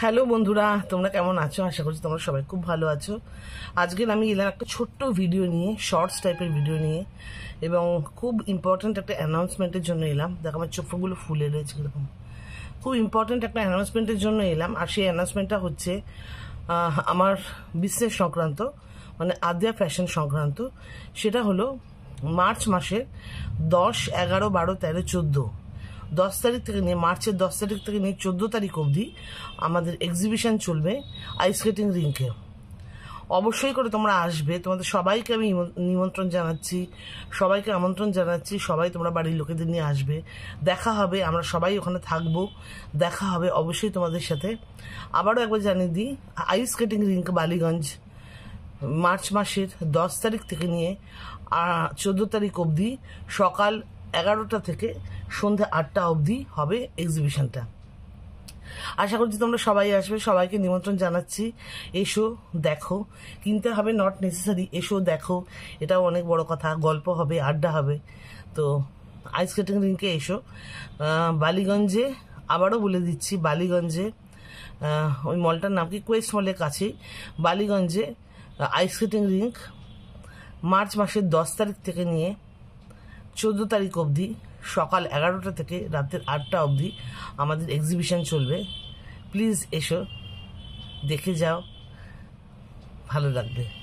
Hello বন্ধুরা, তোমরা কেমন আছো? আশা করছি তোমরা সবাই খুব ভালো আছো। আজকে আমি এলাম একটা ছোট্ট ভিডিও নিয়ে, শর্টস টাইপের ভিডিও নিয়ে, এবং খুব ইম্পর্ট্যান্ট একটা অ্যানাউন্সমেন্টের জন্য এলাম। দেখো আমার চোখগুলো ফুলে রয়েছে এরকম। খুব ইম্পর্ট্যান্ট একটা অ্যানাউন্সমেন্টের জন্য এলাম, আর সেই অ্যানাউন্সমেন্টটা হচ্ছে আমার বিজনেস সংক্রান্ত, মানে আদ্যা ফ্যাশন সংক্রান্ত। সেটা হলো মার্চ মাসের 10, 11, 12, 13, 14 10 তারিখ থেকে নিয়ে, মার্চের 10 তারিখ থেকে নিয়ে 14 তারিখ অবধি আমাদের এক্সিবিশন চলবে আইস স্কেটিং রিঙ্কে। অবশ্যই করে তোমরা আসবে, তোমাদের সবাইকে আমি নিমন্ত্রণ জানাচ্ছি, সবাইকে আমন্ত্রণ জানাচ্ছি। সবাই তোমরা বাড়ির লোকেদের নিয়ে আসবে, দেখা হবে, আমরা সবাই ওখানে থাকবো, দেখা হবে অবশ্যই তোমাদের সাথে। আবারও একবার জানিয়ে দিই, ice skating rink Ballygunge March মাসের 10 তারিখ থেকে নিয়ে 14 তারিখ অবধি সকাল 11টা থেকে সন্ধ্যা 8টা অবধি হবে এক্সিবিশনটা। আশা করছি তোমরা সবাই আসবে, সবাইকে নিমন্ত্রণ জানাচ্ছি। এসো, দেখো, কিনতে হবে নট নেসেসারি, এসো দেখো, এটাও অনেক বড় কথা। গল্প হবে, আড্ডা হবে। তো আইস স্কেটিং রিঙ্কে এসো। বালিগঞ্জে, আবারও বলে দিচ্ছি, বালিগঞ্জে ওই মলটার নাম কি, কোয়েস্ট মলের কাছেই বালিগঞ্জে আইস স্কেটিং রিঙ্ক মার্চ মাসের 10 তারিখ থেকে নিয়ে 14 তারিখ অবধি সকাল 11টা থেকে রাতের 8টা অবধি আমাদের এক্সিবিশন চলবে। প্লিজ এসো, দেখে যাও, ভালো লাগবে।